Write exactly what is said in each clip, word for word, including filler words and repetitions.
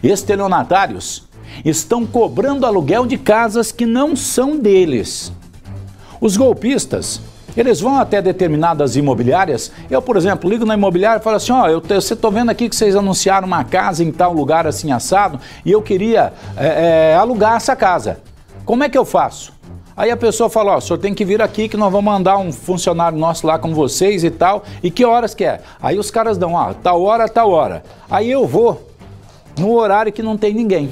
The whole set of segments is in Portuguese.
Estelionatários estão cobrando aluguel de casas que não são deles. Os golpistas, eles vão até determinadas imobiliárias. Eu, por exemplo, ligo na imobiliária e falo assim, ó, eu estou vendo aqui que vocês anunciaram uma casa em tal lugar assim assado e eu queria é, é, alugar essa casa. Como é que eu faço? Aí a pessoa fala, ó, o senhor tem que vir aqui que nós vamos mandar um funcionário nosso lá com vocês e tal. E que horas que é? Aí os caras dão, ó, tal hora, tal hora. Aí eu vou no horário que não tem ninguém.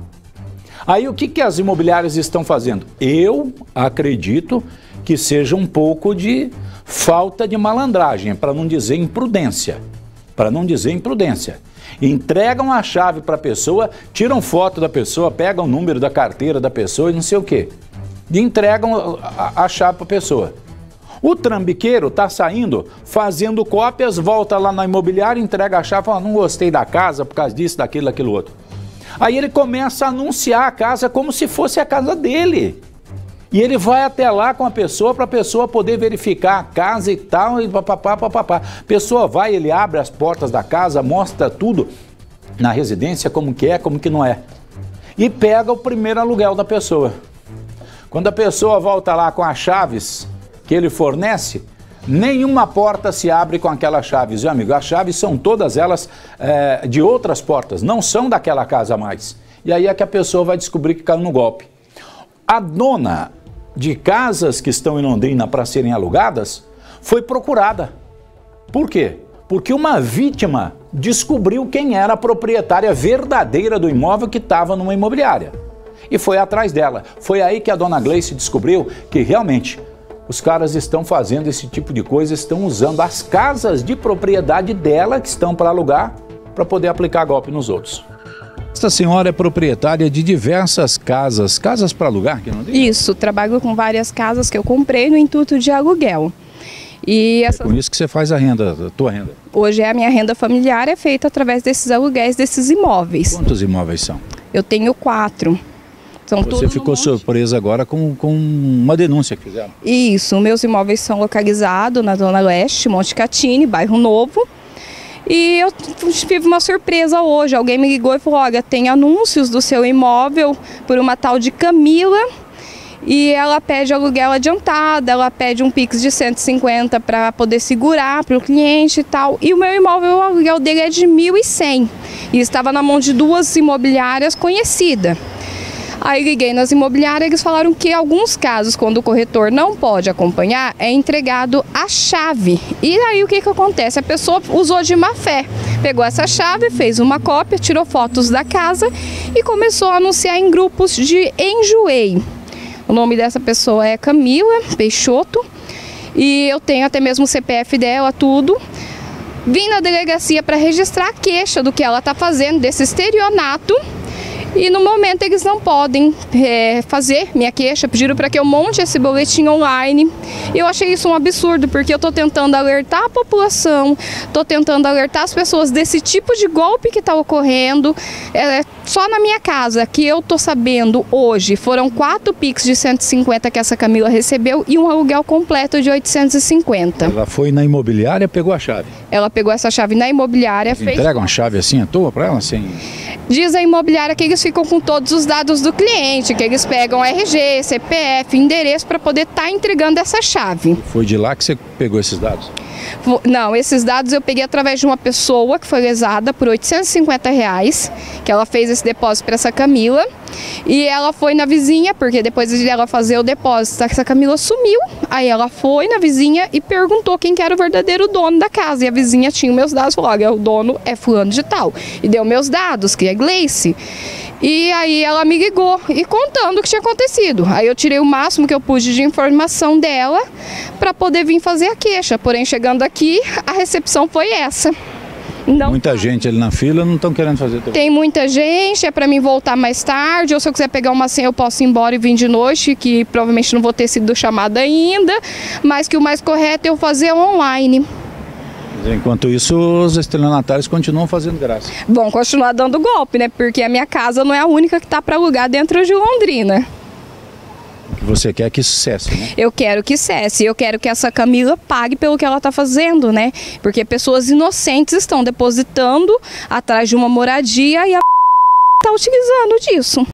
Aí o que, que as imobiliárias estão fazendo? Eu acredito que seja um pouco de falta de malandragem, para não dizer imprudência. Para não dizer imprudência. Entregam a chave para a pessoa, tiram foto da pessoa, pegam o número da carteira da pessoa e não sei o quê. E entregam a, a chave para a pessoa. O trambiqueiro está saindo, fazendo cópias, volta lá na imobiliária, entrega a chave, fala, não gostei da casa por causa disso, daquilo, daquilo outro. Aí ele começa a anunciar a casa como se fosse a casa dele. E ele vai até lá com a pessoa para a pessoa poder verificar a casa e tal, e papapá, papapá. A pessoa vai, ele abre as portas da casa, mostra tudo na residência, como que é, como que não é. E pega o primeiro aluguel da pessoa. Quando a pessoa volta lá com as chaves que ele fornece, nenhuma porta se abre com aquelas chaves, viu, amigo? As chaves são todas elas é, de outras portas, não são daquela casa mais. E aí é que a pessoa vai descobrir que caiu no golpe. A dona de casas que estão em Londrina para serem alugadas foi procurada. Por quê? Porque uma vítima descobriu quem era a proprietária verdadeira do imóvel que estava numa imobiliária. E foi atrás dela. Foi aí que a dona Gleice descobriu que realmente os caras estão fazendo esse tipo de coisa, estão usando as casas de propriedade dela que estão para alugar para poder aplicar golpe nos outros. Esta senhora é proprietária de diversas casas, casas para alugar? Que não tem? Isso, trabalho com várias casas que eu comprei no intuito de aluguel. E essa... É com isso que você faz a renda, a tua renda? Hoje a minha renda familiar é feita através desses aluguéis, desses imóveis. Quantos imóveis são? Eu tenho quatro. São Você ficou surpresa agora com, com uma denúncia que fizeram? Isso, meus imóveis são localizados na Zona Leste, Monte Catini, bairro Novo. E eu tive uma surpresa hoje, alguém me ligou e falou, olha, tem anúncios do seu imóvel por uma tal de Camila e ela pede aluguel adiantado, ela pede um Pix de cento e cinquenta para poder segurar para o cliente e tal. E o meu imóvel, o aluguel dele é de mil e cem e estava na mão de duas imobiliárias conhecidas. Aí liguei nas imobiliárias e eles falaram que em alguns casos, quando o corretor não pode acompanhar, é entregado a chave. E aí o que que acontece? A pessoa usou de má fé, pegou essa chave, fez uma cópia, tirou fotos da casa e começou a anunciar em grupos de enjoei. O nome dessa pessoa é Camila Peixoto e eu tenho até mesmo o C P F dela, tudo. Vim na delegacia para registrar a queixa do que ela está fazendo, desse estelionato. E no momento eles não podem é, fazer minha queixa, pediram para que eu monte esse boletim online. E eu achei isso um absurdo, porque eu estou tentando alertar a população, estou tentando alertar as pessoas desse tipo de golpe que está ocorrendo. É, só na minha casa, que eu estou sabendo hoje, foram quatro Pix de cento e cinquenta que essa Camila recebeu e um aluguel completo de oitocentos e cinquenta. Ela foi na imobiliária, pegou a chave? Ela pegou essa chave na imobiliária. Eles fez... entregam a chave assim à toa para ela? Assim... Diz a imobiliária que eles ficam com todos os dados do cliente, que eles pegam R G, C P F, endereço para poder estar tá entregando essa chave. Foi de lá que você pegou esses dados? Não, esses dados eu peguei através de uma pessoa que foi lesada por oitocentos e cinquenta reais, que ela fez esse depósito para essa Camila. E ela foi na vizinha, porque depois de ela fazer o depósito, essa Camila sumiu. Aí ela foi na vizinha e perguntou quem que era o verdadeiro dono da casa. E a vizinha tinha meus dados, falou, olha, o dono é fulano de tal. E deu meus dados, que é Gleice. E aí ela me ligou e contando o que tinha acontecido. Aí eu tirei o máximo que eu pude de informação dela para poder vir fazer a queixa. Porém, chegando aqui, a recepção foi essa. Não, muita gente ali na fila não estão querendo fazer tudo. Tem muita gente, é para mim voltar mais tarde, ou se eu quiser pegar uma senha eu posso ir embora e vir de noite, que provavelmente não vou ter sido chamada ainda, mas que o mais correto é eu fazer online. Enquanto isso, os estelionatários continuam fazendo graça. Vão continuar dando golpe, né? Porque a minha casa não é a única que está para alugar dentro de Londrina. Você quer que isso cesse, né? Eu quero que cesse, eu quero que essa Camila pague pelo que ela está fazendo, né? Porque pessoas inocentes estão depositando atrás de uma moradia e a está utilizando disso.